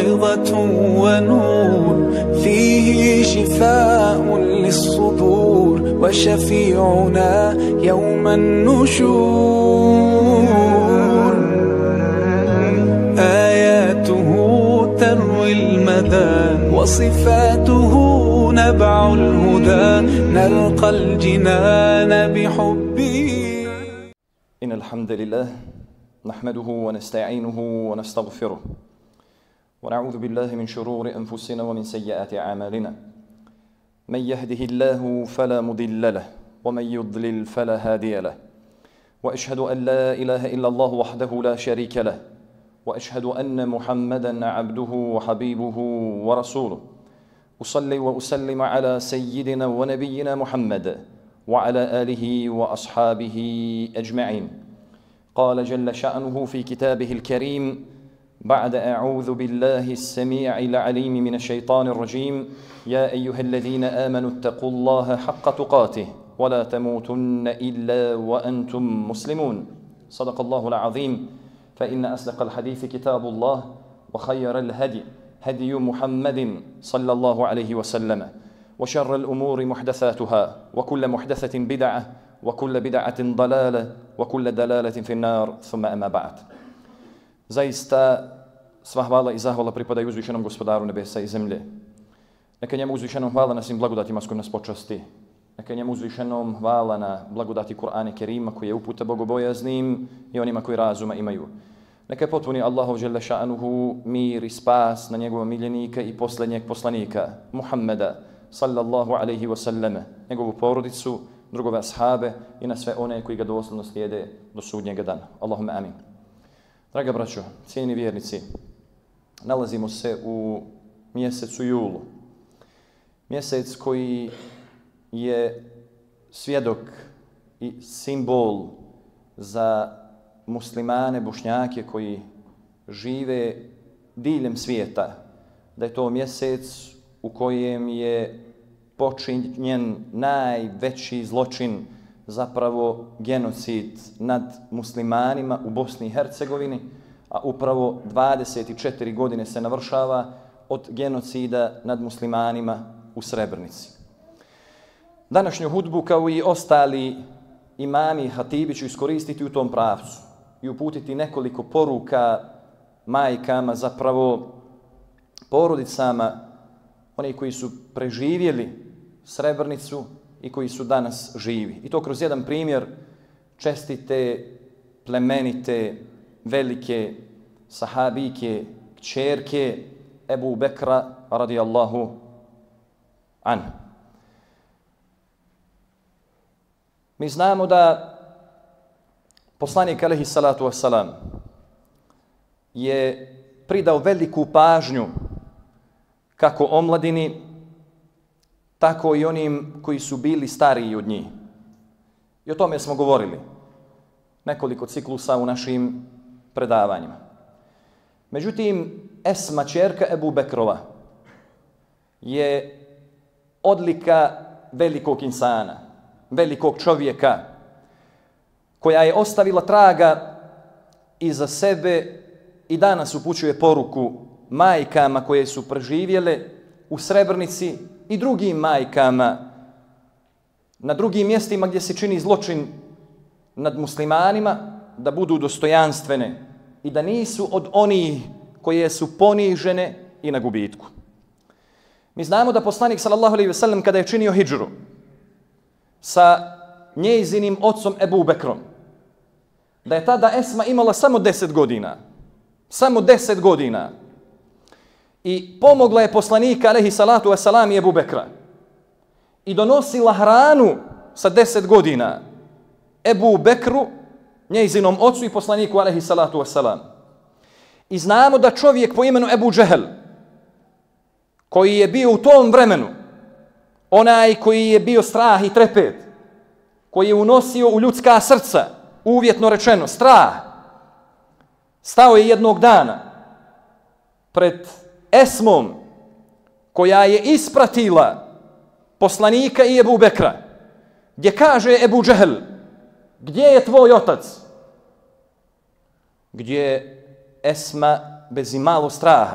موعظة ونور فيه شفاء للصدور وشفيعنا يوم النشور آياته تروي المدى وصفاته نبع الهدى نلقى الجنان بحبه. إن الحمد لله نحمده ونستعينه ونستغفره ونعوذ بالله من شرور أنفسنا ومن سيئات أعمالنا من يهده الله فلا مضل له ومن يضلل فلا هادي له وأشهد أن لا إله إلا الله وحده لا شريك له وأشهد أن محمدًا عبده وحبيبه ورسوله أصلي وأسلم على سيدنا ونبينا محمد وعلى آله وأصحابه أجمعين. قال جل شأنه في كتابه الكريم بعد أعوذ بالله السميع العليم من الشيطان الرجيم يا أيها الذين آمنوا اتقوا الله حق تقاته ولا تموتن إلا وأنتم مسلمون. صدق الله العظيم. فإن أصدق الحديث كتاب الله وخير الهدي هدي محمد صلى الله عليه وسلم وشر الأمور محدثاتها وكل محدثة بدعة وكل بدعة ضلالة وكل دلالة في النار ثم أما بعد. Zaista sva hvala i zahvala pripadaju uzvišenom gospodaru nebesa i zemlje. Neka njemu uzvišenom hvala na svim blagodatima s kojim nas počasti. Neka njemu uzvišenom hvala na blagodati Kur'ana Kerima koji je uputa bogobojaznim i onima koji razuma imaju. Neka je potpuni Allahov dželle šanuhu mir i spas na njegova miljenika i posljednjeg poslanika Muhammeda sallallahu alaihi wa sallam, njegovu porodicu, drugove ashabe i na sve one koji ga doslovno slijede do sudnjega dana. Allahumma amin. Draga braćo, cijeni vjernici, nalazimo se u mjesecu julu. Mjesec koji je svjedok i simbol za muslimane, bošnjake koji žive diljem svijeta. Da je to mjesec u kojem je počinjen najveći zločin, zapravo genocid nad muslimanima u Bosni i Hercegovini, a upravo 24 godine se navršava od genocida nad muslimanima u Srebrenici. Današnju hudbu, kao i ostali imami i hatibi, ću iskoristiti u tom pravcu i uputiti nekoliko poruka majkama, zapravo porodicama, oni koji su preživjeli Srebrenicu i koji su danas živi. I to kroz jedan primjer čestite, plemenite, velike sahabike, kćerke Ebu Bekra radijallahu anhu. Mi znamo da poslanik alejhi salatu vesselam je pridao veliku pažnju kako omladini, tako i onim koji su bili stariji od njih. I o tome smo govorili nekoliko ciklusa u našim predavanjima. Međutim, Esma, ćerka Ebu Bekrova, je odlika velikog insana, velikog čovjeka, koja je ostavila traga iza sebe i danas upućuje poruku majkama koje su preživjele u Srebrenici i drugim majkama na drugim mjestima gdje se čini zločin nad muslimanima, da budu dostojanstvene i da nisu od onih koje su ponižene i na gubitku. Mi znamo da poslanik sallallahu alejhi ve sellem kada je činio hidžru sa njezinim ocom Ebu Bekrom, da je tada Esma imala samo 10 godina. Samo 10 godina. I pomogla je poslanika alejhi salatu vesselam i Ebu Bekra. I donosila hranu sa 10 godina Ebu Bekru, njezinom ocu i poslaniku alejhi salatu vesselam. I znamo da čovjek po imenu Ebu Džehel, koji je bio u tom vremenu, onaj koji je bio strah i trepet, koji je unosio u ljudska srca, uvjetno rečeno, strah, stao je jednog dana pred Esmom, koja je ispratila poslanika i Ebu Bekra, gdje kaže Ebu Džehel, gdje je tvoj otac? Gdje Esma bez imalo straha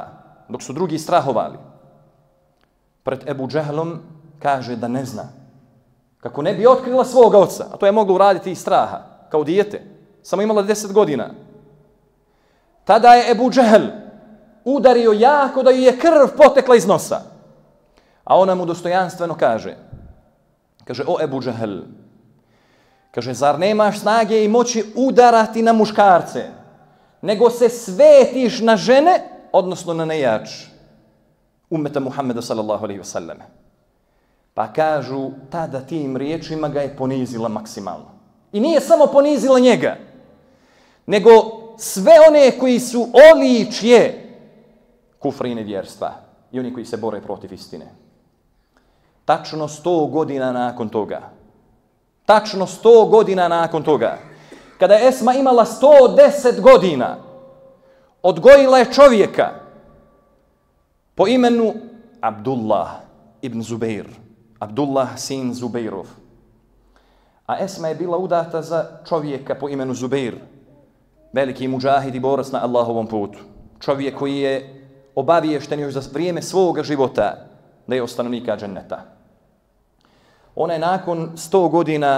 dok su drugi strahovali, pred Ebu Džehlom kaže da ne zna. Kako ne bi otkrila svoga oca, a to je moglo uraditi iz straha, kao dijete, samo imala 10 godina. Tada je Ebu Džehl udario jako da ju je krv potekla iz nosa. A ona mu dostojanstveno kaže, o Ebu Džehl, kaže, zar nemaš snage i moći udarati na muškarce, nego se svetiš na žene, odnosno na nejač ummeta Muhammeda sallallahu alaihi wasallam. Pa kažu, tada tim riječima ga je ponizila maksimalno. I nije samo ponizila njega, nego sve one koji su oličje kufra i nevjerstva i oni koji se bore protiv istine. Tačno 100 godina nakon toga, kada je Esma imala 110 godina, odgojila je čovjeka po imenu Abdullah ibn Zubair, Abdullah sin Zubairov. A Esma je bila udata za čovjeka po imenu Zubair, veliki muđahid i borac na Allahovom putu. Čovjek koji je obaviješten još za vrijeme svoga života da je od stanovnika dženneta. Ona je nakon 100 godina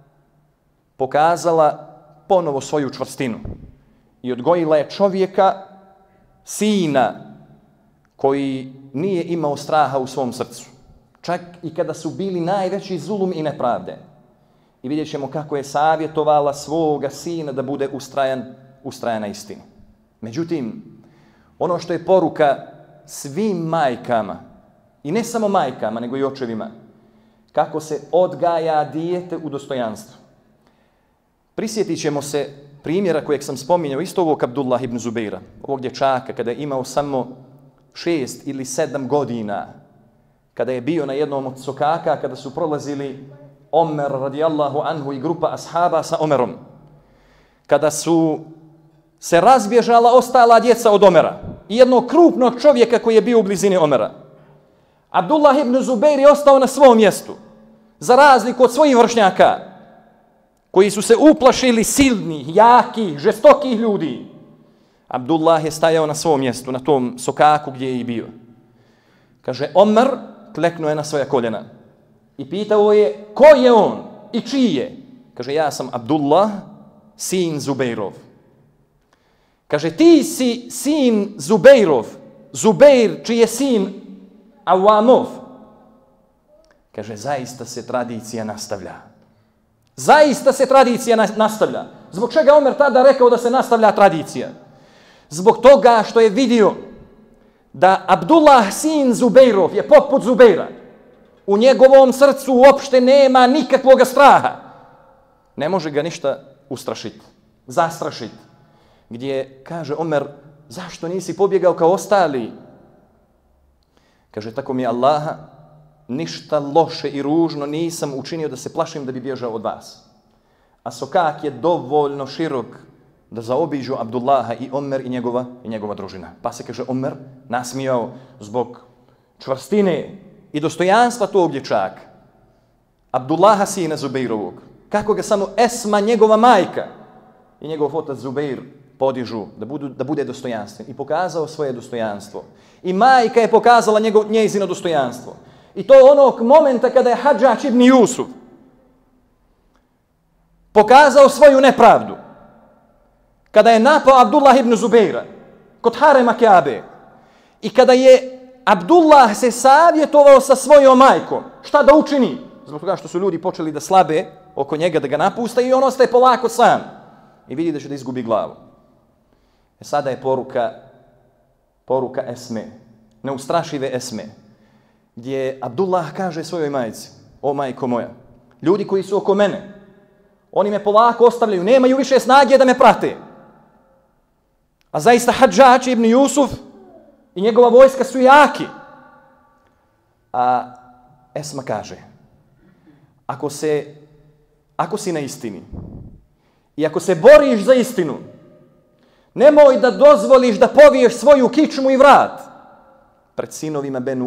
pokazala ponovo svoju čvrstinu i odgojila je čovjeka, sina, koji nije imao straha u svom srcu. Čak i kada su bili najveći zulum i nepravde. I vidjet ćemo kako je savjetovala svoga sina da bude ustrajan na istini. Međutim, ono što je poruka svim majkama, i ne samo majkama, nego i očevima, kako se odgaja dijete u dostojanstvu. Prisjetit ćemo se primjera kojeg sam spominjao, isto ovog Abdullah ibn Zubaira, ovog dječaka, kada je imao samo 6 ili 7 godina, kada je bio na jednom od sokaka, kada su prolazili Omer radijallahu anhu i grupa ashaba sa Omerom. Kada su se razbježala ostala djeca od Omera i jednog krupnog čovjeka koji je bio u blizini Omera. Abdullah ibn Zubair je ostao na svom mjestu, za razliku od svojih vršnjaka, koji su se uplašili silnih, jakih, žestokih ljudi. Abdullah je stajao na svom mjestu, na tom sokaku gdje je i bio. Kaže, Omer kleknuo je na svoja koljena i pitao je, ko je on i čiji je? Kaže, ja sam Abdullah, sin Zubairov. Kaže, ti si sin Zubairov, Zubair čiji je sin Awamov. Kaže, zaista se tradicija nastavlja. Zaista se tradicija nastavlja. Zbog čega Omer tada rekao da se nastavlja tradicija? Zbog toga što je vidio da Abdullah sin Zubairov je poput Zubaira. U njegovom srcu uopšte nema nikakvog straha. Ne može ga ništa ustrašiti, zastrašiti. Gdje kaže Omer, zašto nisi pobjegao kao ostali? Kaže, tako mi je Allaha, ništa loše i ružno nisam učinio da se plašim da bi bježao od vas. A sokak je dovoljno širok da zaobiđu Abdullaha i Omer i njegova družina. Pa se, kaže, Omer nasmijao zbog čvrstine i dostojanstva tog dječaka. Abdullaha sina Zubairovog. Kako ga samo Esma, njegova majka, i njegov otac Zubair podižu da bude dostojanstven. I pokazao svoje dostojanstvo. I majka je pokazala njezino dostojanstvo. I to onog momenta kada je Hadžač ibn Jusuf pokazao svoju nepravdu. Kada je napao Abdullah ibn Zubaira kod harema Kjabe i kada je Abdullah se savjetovao sa svojom majkom šta da učini, zbog toga što su ljudi počeli da slabe oko njega, da ga napuste, i on ostaje polako sam i vidi da će da izgubi glavu. Sada je poruka Esme, neustrašive Esme, gdje Abdullah kaže svojoj majci, o majko moja, ljudi koji su oko mene, oni me polako ostavljaju, nemaju više snage da me prate. A zaista Hadžač ibn Jusuf i njegova vojska su jaki. A Esma kaže, ako si na istini i ako se boriš za istinu, nemoj da dozvoliš da poviješ svoju kičmu i vrat pred sinovima Benu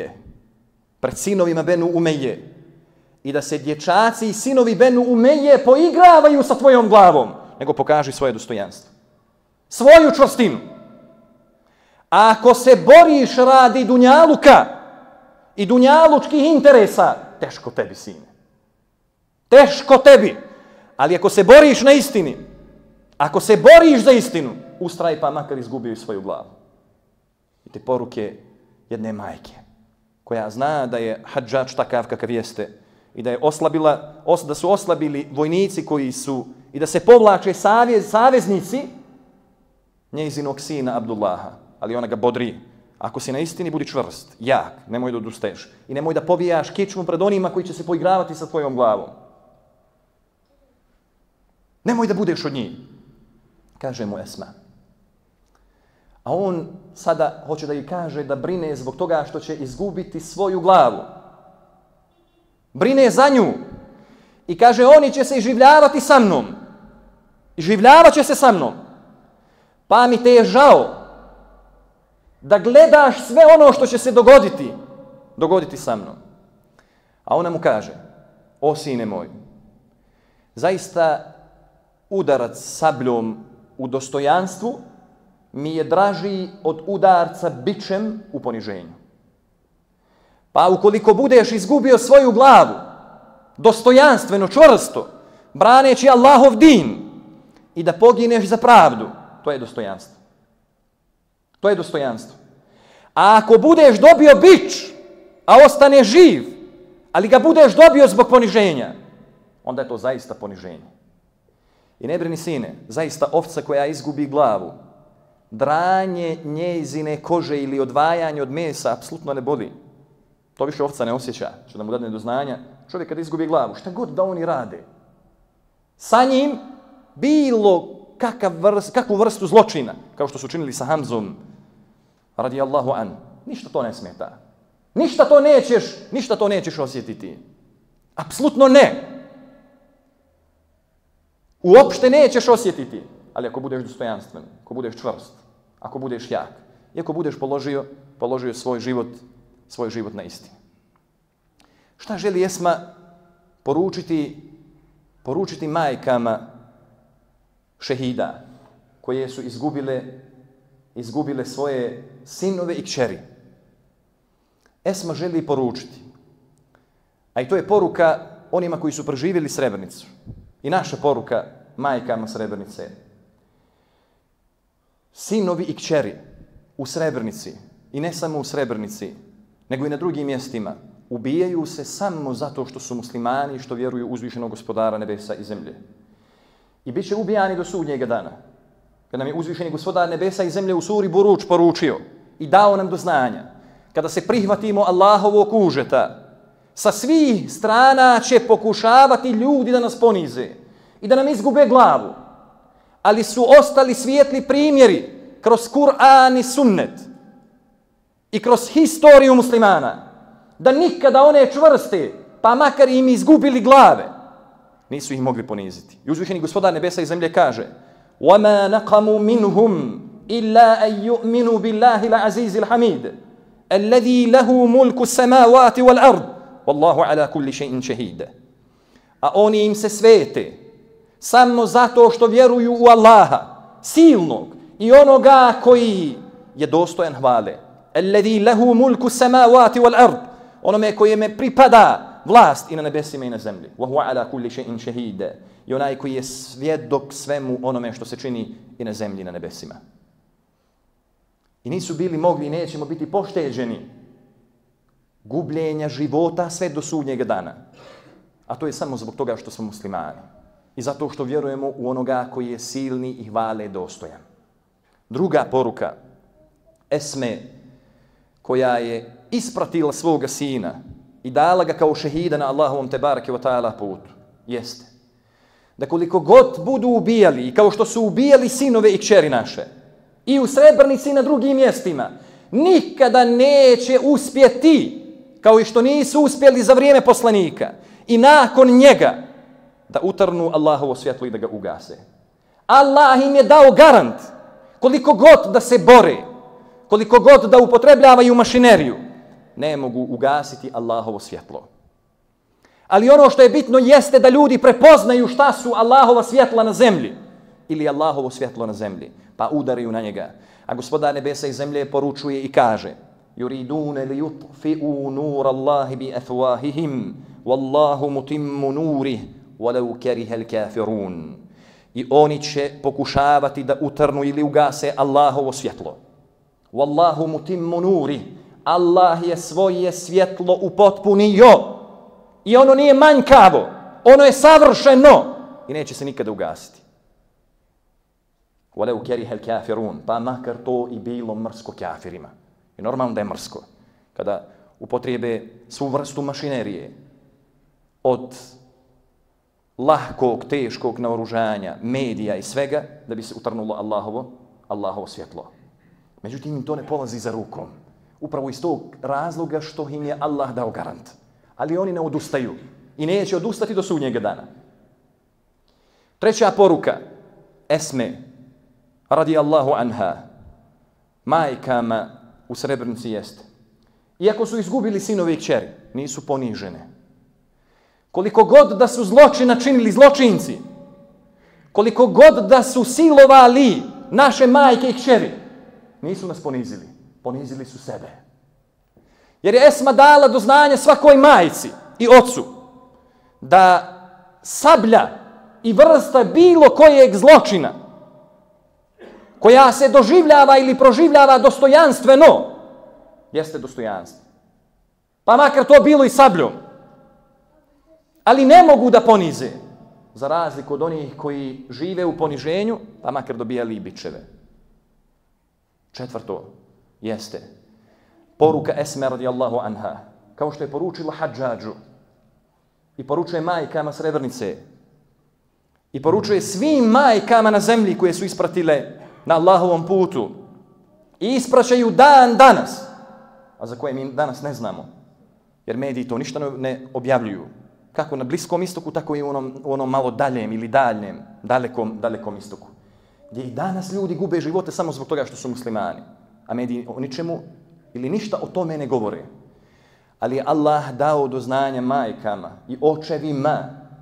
Umeje. I da se dječaci i sinovi Benu Umeje poigravaju sa tvojom glavom, nego pokaži svoje dostojanstvo, svoju čvrstinu. A ako se boriš radi dunjaluka i dunjalučkih interesa, teško tebi, sine. Teško tebi. Ali ako se boriš na istini, ako se boriš za istinu, ustraj pa makar izgubio i svoju glavu. I te poruke jedne majke, koja zna da je Hadžadž takav kakav jeste i da je da su oslabili vojnici koji su i da se povlače saveznici njezinog sina Abdullaha. Ali ona ga bodri. Ako si na istini, budi čvrst, jak, nemoj da odustaješ. I nemoj da povijaš kičmu pred onima koji će se poigravati sa tvojom glavom. Nemoj da budeš od njih. Kaže mu Esma. A on sada hoće da joj kaže da brine zbog toga što će izgubiti svoju glavu. Brine za nju. I kaže, oni će se iživljavati sa mnom. Iživljavat će se sa mnom. Pa mi te je žao da gledaš sve ono što će se dogoditi sa mnom. A ona mu kaže, o sine moj, zaista udarac sabljom u dostojanstvu mi je draži od udarca bičem u poniženju. Pa ukoliko budeš izgubio svoju glavu, dostojanstveno, čvrsto, braneći Allahov din i da pogineš za pravdu, to je dostojanstvo. To je dostojanstvo. A ako budeš dobio bič, a ostane živ, ali ga budeš dobio zbog poniženja, onda je to zaista poniženje. I ne brini, sine, zaista ovca koja izgubi glavu, dranje njezine kože ili odvajanje od mesa apsolutno ne boli. To više ovca ne osjeća, što da mu dadne do znanja. Čovjek kad izgubi glavu, šta god da oni rade, sa njim bilo kakvu vrstu zločina, kao što su činili sa Hamzom, radijallahu an, ništa to ne smeta. Ništa to nećeš osjetiti. Apsolutno ne. Uopšte nećeš osjetiti. Ali ako budeš dostojanstven, ako budeš čvrst, ako budeš jak, i ako budeš položio svoj život na istinu. Šta želi Esma poručiti majkama šehida koje su izgubile svoje sinove i kćeri? Esma želi poručiti, a i to je poruka onima koji su preživjeli Srebrenicu. I naša poruka majkama Srebrenice. Sinovi i kćeri u Srebrenici, i ne samo u Srebrenici, nego i na drugim mjestima, ubijaju se samo zato što su muslimani i što vjeruju u uzvišenog gospodara nebesa i zemlje. I bit će ubijani do sudnjega dana. Kad nam je uzvišeni gospodar nebesa i zemlje u suri Buruč poručio i dao nam do znanja, kada se prihvatimo Allahovog užeta, sa svih strana će pokušavati ljudi da nas ponize i da nam izgube glavu. Ali su ostali svijetli primjeri kroz Kur'an i sunnet i kroz historiju muslimana, da nikada one čvrste, pa makar im izgubili glave, nisu ih mogli poniziti. I uzvišeni gospodar nebesa i zemlje kaže: وَمَا نَقَمُوا مِنْهُمْ إِلَّا أَنْ يُؤْمِنُوا بِاللَّهِ الْعَزِيزِ الْحَمِيدِ الَّذِي لَهُ مُلْكُ السَّمَاوَاتِ وَالْأَرْضِ وَاللَّهُ عَلَى كُلِّ شَيْءٍ شَهِيدٌ. A oni im se svete samo zato što vjeruju u Allaha, silnog i onoga koji je dostojan hvale. الَّذِي لَهُ مُلْكُ السَّمَاوَاتِ وَالْأَرْضِ, onome kojeme pripada vlast i na nebesima i na zemlji. وَهُوَ عَلَى كُلِّ شَيْءٍ شَهِيدٌ, i onaj koji je svjedok svemu onome što se čini i na zemlji i na nebesima. I nisu bili mogli i nećemo biti pošteđeni gubljenja života sve do sudnjega dana. A to je samo zbog toga što smo muslimani. I zato što vjerujemo u onoga koji je silni i hvale dostojan. Druga poruka Esme, koja je ispratila svoga sina i dala ga kao šehida na Allahovom tebareke wa ta'ala putu, jeste da koliko god budu ubijali, i kao što su ubijali sinove i kćeri naše, i u Srebrenici i na drugim mjestima, nikada neće uspjeti, kao i što nisu uspjeli za vrijeme poslanika i nakon njega, da utrnu Allahovo svjetlo i da ga ugase. Allah im je dao garant, koliko god da se bore, koliko god da upotrebljavaju mašineriju, ne mogu ugasiti Allahovo svjetlo. Ali ono što je bitno jeste da ljudi prepoznaju šta su Allahova svjetla na zemlji ili Allahovo svjetlo na zemlji, pa udaraju na njega. A Gospodar nebesa i zemlje poručuje i kaže: Yuridune li yutfi'u nur Allahi bi afwahihim wallahu mutimmu nurih walau karihal kafirun. I oni će pokušavati da utrnu ili ugase Allahovo svjetlo. Wallahu mutimmu nurih. Allah je svoje svjetlo upotpunio. I ono nije manjkavo. Ono je savršeno. I neće se nikada ugasiti. Walau karihal kafirun. Pa makar to i bilo mrsko kafirima. I normalno da je mrsko. Kada upotrijebe svu vrstu mašinerije od lahkog, teškog naoružanja, medija i svega, da bi se utrnulo Allahovo svjetlo. Međutim, im to ne polazi za rukom. Upravo iz tog razloga što im je Allah dao garant. Ali oni ne odustaju. I neće odustati do sudnjega dana. Treća poruka. Esme, radijallahu anha, majkama u Srebrenici jeste: iako su izgubili sinove i kćeri, nisu ponižene. Koliko god da su zločina činili zločinci, koliko god da su silovali naše majke i kćeri, nisu nas ponizili. Ponizili su sebe. Jer je Esma dala do znanja svakoj majci i ocu da sablja i vrsta bilo kojeg zločina koja se doživljava ili proživljava dostojanstveno, jeste dostojanstvo. Pa makar to bilo i sabljom. Ali ne mogu da ponize, za razliku od onih koji žive u poniženju, pa makar dobijali i bičeve. Četvrto jeste poruka Esme radijallahu anha, kao što je poručila Hadžadžu i poručuje majkama Srebrenice i poručuje svim majkama na zemlji koje su ispratile na Allahovom putu i ispraćaju dan danas, a za koje mi danas ne znamo, jer mediji to ništa ne objavljuju. Kako na Bliskom istoku, tako i u onom malo daljem ili daljnjem, dalekom istoku. Gdje i danas ljudi gube živote samo zbog toga što su muslimani. A mediji o ničemu ili ništa o tome ne govore. Ali je Allah dao do znanja majkama i očevima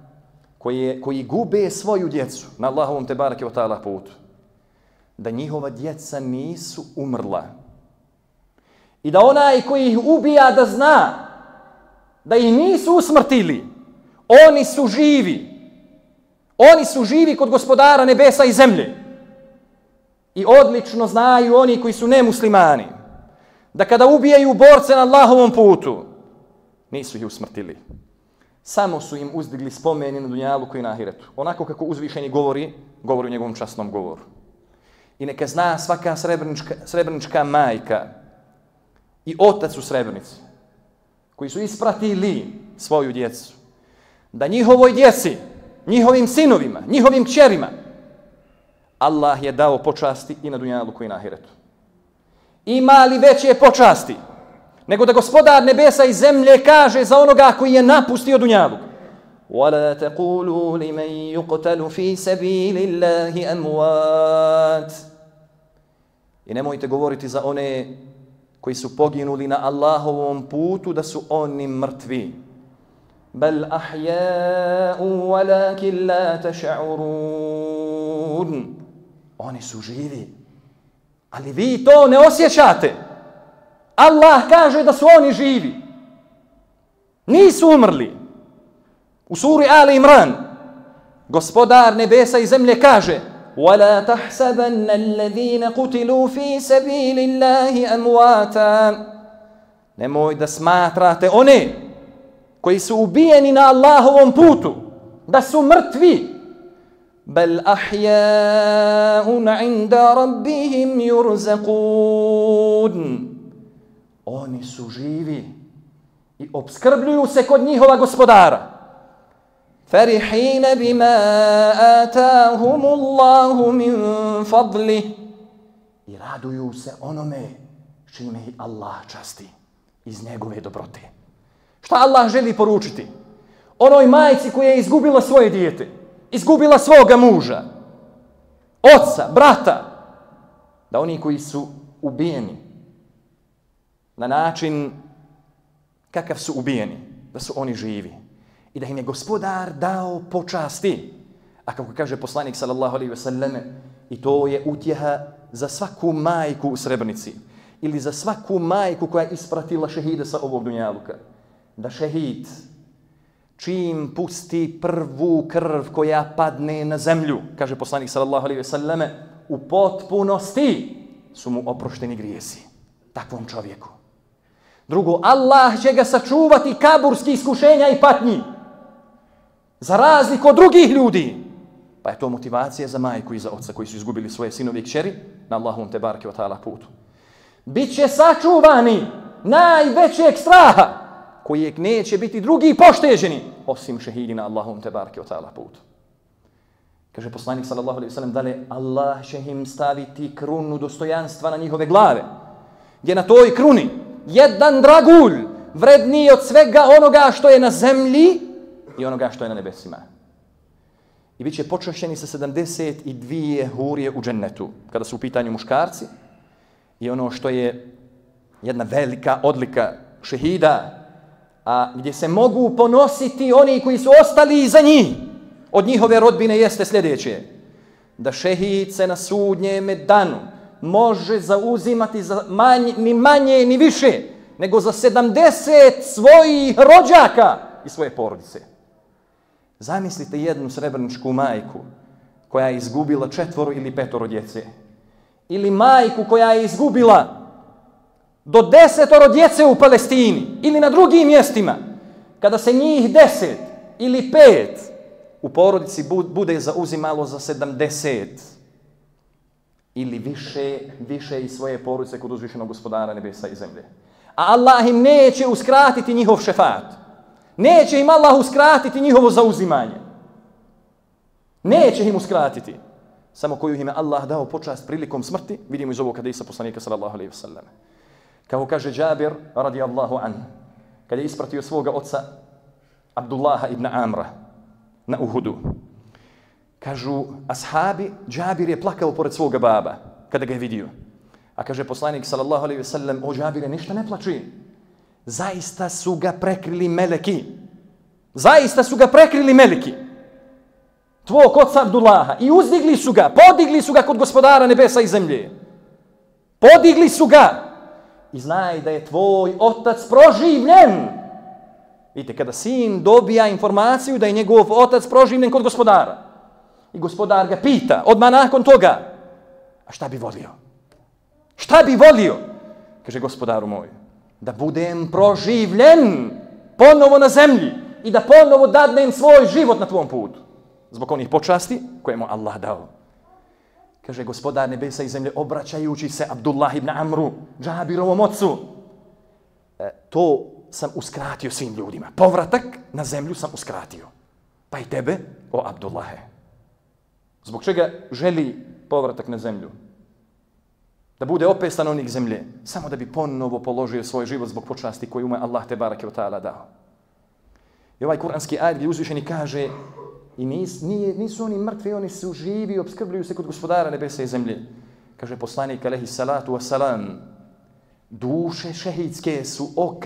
koji gube svoju djecu na Allahovom te barake wa ta'ala putu, da njihova djeca nisu umrla. I da onaj koji ih ubija da zna da ih nisu usmrtili, oni su živi. Oni su živi kod Gospodara nebesa i zemlje. I odlično znaju oni koji su nemuslimani da kada ubijaju borce na Allahovom putu, nisu ih usmrtili. Samo su im uzdigli spomeni na dunjaluku i na ahiretu. Onako kako uzvišeni govori u njegovom časnom govoru. I neka zna svaka srebrenička majka i otac u Srebrenici, koji su ispratili svoju djecu, da njihovoj djeci, njihovim sinovima, njihovim kćerima, Allah je dao počasti i na dunjaluku i na ahiretu. Ima li veće počasti nego da Gospodar nebesa i zemlje kaže za onoga koji je napustio dunjaluk: وَلَا تَقُولُوا لِمَنْ يُقْتَلُ فِي سَبِيلِ اللَّهِ أَمْوَاتٍ. I nemojte govoriti za one koji su poginuli na Allahovom putu da su oni mrtvi. بَلْ أَحْيَاءٌ وَلَكِنْ لَا تَشْعُرُونَ. Oni su živi, ali vi to ne osjećate. Allah kaže da su oni živi. Nisu umrli. U suri Ali Imran Gospodar nebesa i zemlje kaže: وَلَا تَحْسَبَنَّ الَّذِينَ قُتِلُوا فِي سَبِيلِ اللَّهِ أَمْوَاتًا. Nemoj da smatrate one koji su ubijeni na Allahovom putu da su mrtvi. بَلْ أَحْيَاءٌ عِنْدَ رَبِّهِمْ يُرْزَقُونَ. Oni su živi i obskrbljuju se kod njihova Gospodara. فَرِحِينَ بِمَا آتَاهُمُ اللَّهُ مِنْ فَضْلِهِ. I raduju se onome čime ih Allah časti iz njegove dobrote. Šta Allah želi poručiti onoj majci koja je izgubila svoje dijete, izgubila svoga muža, oca, brata? Da oni koji su ubijeni na način kakav su ubijeni, da su oni živi i da im je Gospodar dao počasti. A kako kaže poslanik sallallahu alejhi ve selleme, i to je utjeha za svaku majku u Srebrenici ili za svaku majku koja je ispratila šehide sa ovog dunjaluka, da šehid čim pusti prvu krv koja padne na zemlju, kaže poslanik sallallahu alejhi ve selleme, u potpunosti su mu oprošteni grijesi takvom čovjeku. Drugo, Allah će ga sačuvati kaburskih iskušenja i patnji, za razliku od drugih ljudi. Pa je to motivacija za majku i za oca koji su izgubili svoje sinove i kćeri na Allahovom te bareke ve taala putu. Biće sačuvani najvećeg straha kojeg neće biti drugi pošteđeni osim šehidi na Allahovom te bareke ve taala putu. Kaže poslanik sallallahu alejhi ve sellem dalje, Allah će im staviti krunu dostojanstva na njihove glave, gdje na toj kruni jedan dragulj vredniji od svega onoga što je na zemlji i onoga što je na nebesima. I bit će počašćeni sa 72 hurije u džennetu, kada su u pitanju muškarci. I ono što je jedna velika odlika šehida, a gdje se mogu ponositi oni koji su ostali iza njih, od njihove rodbine, jeste sljedeće: da šehid se na sudnjem danu može zauzimati za ni manje ni više nego za 70 svojih rođaka i svoje porodice. Zamislite jednu srebreničku majku koja je izgubila 4 ili 5 djece. Ili majku koja je izgubila do 10 djece u Palestini ili na drugim mjestima. Kada se njih 10 ili 5 u porodici bude zauzimalo za 70 ili više iz svoje porodice kod uzvišenog gospodara nebesa i zemlje. A Allah im neće uskratiti njihov šefat. Neće im Allah uskratiti njihovo zauzimanje. Neće im uskratiti. Samo koju im je Allah dao počast prilikom smrti, vidimo iz ovog hadisa poslanika sallallahu alejhi ve sellem. Kako kaže Džabir radijallahu anhu, kad je ispratio svoga oca Abdullaha ibn Amra na Uhudu, kažu ashabi, Džabir je plakao pored svoga baba kada ga je vidio. A kaže poslanik sallallahu alejhi ve sellem, o Džabire, ništa ne plači. Zaista su ga prekrili meleki. Zaista su ga prekrili meleki. Tvog oca Abdullaha. I uzdigli su ga, podigli su ga kod gospodara nebesa i zemlje. Podigli su ga. I znaj da je tvoj otac proživljen. Vidite, kada sin dobija informaciju da je njegov otac proživljen kod gospodara, i gospodar ga pita odmah nakon toga, a šta bi volio? Šta bi volio? Kaže, gospodaru moj, da budem proživljen ponovo na zemlji i da ponovo dadnem svoj život na tvom putu. Zbog onih počasti koje mu Allah dao. Kaže, gospodar nebesa i zemlje, obraćajući se Abdullah ibn Amru, Džabirovom ocu, to sam uskratio svim ljudima. Povratak na zemlju sam uskratio. Pa i tebe, o Abdullahe. Zbog čega želi povratak na zemlju? Da bude opet stanovnik zemlje, samo da bi ponovo položio svoj život zbog počasti koju mu je Allah te bareke ve taala dao. I ovaj kuranski ajet gdje uzvišeni kaže, i nisu oni mrtvi, oni su živi, opskrbljuju se kod gospodara nebesa i zemlje. Kaže poslanik alejhi salatu vesselam, duše šehidske su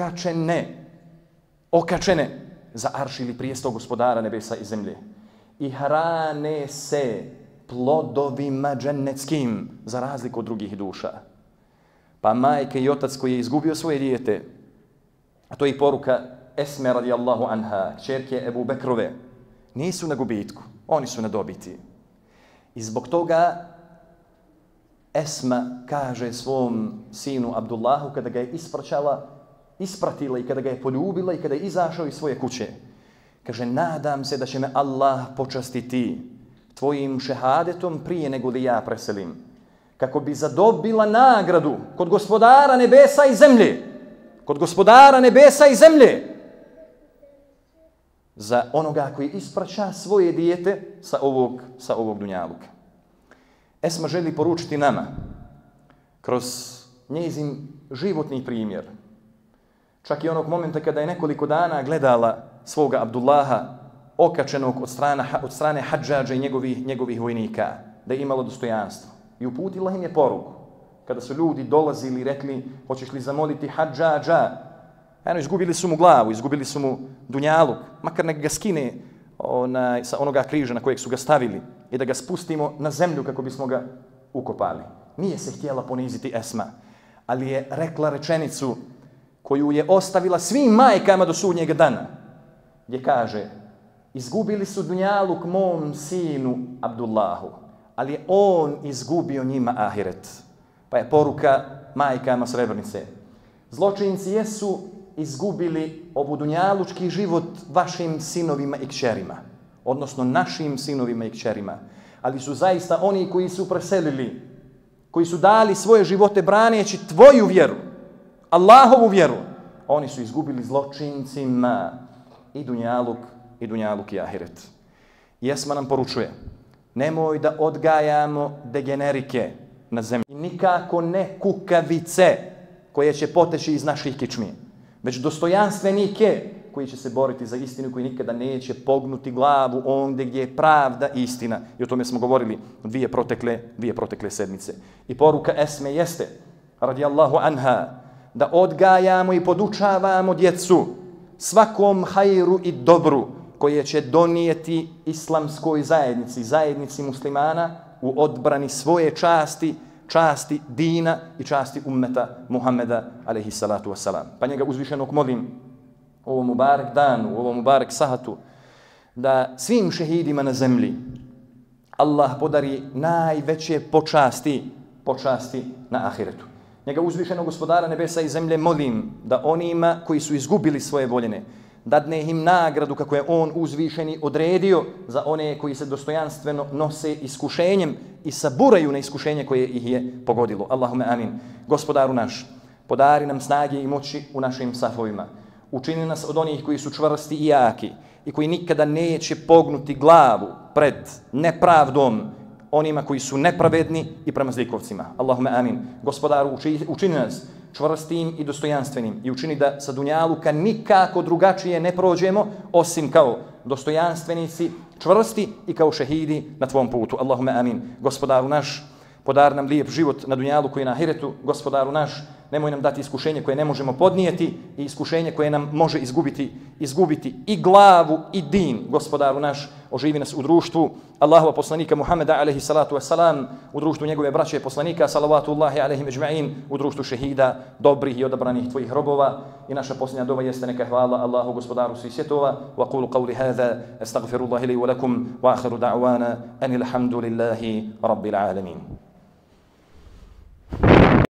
okačene za arš ili prijestol gospodara nebesa i zemlje. I hrane se plodovima džennetskim za razliku od drugih duša. Pa majka i otac koji je izgubio svoje dijete, a to je poruka Esme radijallahu anha, kćerke Ebu Bekrove, nisu na gubitku, oni su na dobiti. I zbog toga Esma kaže svom sinu Abdullahu kada ga je ispratila i kada ga je poljubila i kada je izašao iz svoje kuće, kaže, nadam se da će me Allah počastiti tvojim šehadetom prije nego li ja preselim, kako bi zadobila nagradu kod gospodara nebesa i zemlje, kod gospodara nebesa i zemlje, za onoga koji ispraća svoje dijete sa ovog dunjaluka. Esma želi poručiti nama kroz njezin životni primjer, čak i onog momenta kada je nekoliko dana gledala svoga Abdullaha okačenog od strane Hadžadža i njegovih vojnika, da je imala dostojanstvo. I uputila im je poruku. Kada su ljudi dolazili i rekli, hoćeš li zamoliti Hadžadža? Eno, izgubili su mu glavu, izgubili su mu dunjaluk, makar nek ga skine sa onoga križa na kojeg su ga stavili i da ga spustimo na zemlju kako bismo ga ukopali. nije se htjela poniziti Esma, ali je rekla rečenicu koju je ostavila svim majkama do sudnjeg dana, gdje kaže: izgubili su dunjaluk mom sinu Abdullahu, ali je on izgubio njima ahiret. Pa je poruka majkama Srebrnice: zločinci jesu izgubili ovu dunjalučki život vašim sinovima i kćerima, odnosno našim sinovima i kćerima, ali su zaista oni koji su preselili, koji su dali svoje živote braneći tvoju vjeru, Allahovu vjeru, oni su izgubili zločincima i dunjaluk i ahiret. I Esma nam poručuje: nemoj da odgajamo degenerike na zemlji. I nikako ne kukavice koje će poteći iz naših kičmi, već dostojanstvenike koji će se boriti za istinu, koji nikada neće pognuti glavu ondje gdje je pravda i istina. I o tome smo govorili dvije protekle sedmice. I poruka Esme jeste, radijallahu anha, da odgajamo i podučavamo djecu svakom hajru i dobru koje će donijeti islamskoj zajednici muslimana u odbrani svoje časti dina i časti ummeta Muhammeda alejhi salatu wassalam. Pa njega uzvišenog molim u ovom mubarek danu, u ovom mubarek sahatu, da svim šehidima na zemlji Allah podari najveće počasti na ahiretu. Njega uzvišenog gospodara nebesa i zemlje molim da onima koji su izgubili svoje voljene dadne im nagradu kako je on uzvišeni odredio za one koji se dostojanstveno nose iskušenjem i saburaju na iskušenje koje ih je pogodilo. Allahume amin. Gospodaru naš, podari nam snage i moći u našim safovima. Učini nas od onih koji su čvrsti i jaki i koji nikada neće pognuti glavu pred nepravdom onima koji su nepravedni i prema zlikovcima. Allahume amin. Gospodaru, učini nas čvrstim i dostojanstvenim i učini da sa dunjaluka nikako drugačije ne prođemo osim kao dostojanstvenici, čvrsti i kao šehidi na tvom putu. Allahume amin. Gospodaru naš, podari nam lijep život na dunjaluku i na ahiretu. Gospodaru naš, nemoj nam dati iskušenje koje ne možemo podnijeti i iskušenje koje nam može izgubiti i glavu i din. Gospodaru naš, oživi nas u društvu Allahova poslanika Muhammeda alejhi salatu wassalam, u društvu njegove braće poslanika salavatullahi alejhim ejma'in, u društvu šehida, dobrih i odabranih tvojih robova. I naša posljednja dova jeste: neka hvala Allahu gospodaru svih svjetova. Wa qulu qawli hadha astaghfirullahi li wa lakum wa akhiru da'wana anil hamdulillahi rabbil alamin.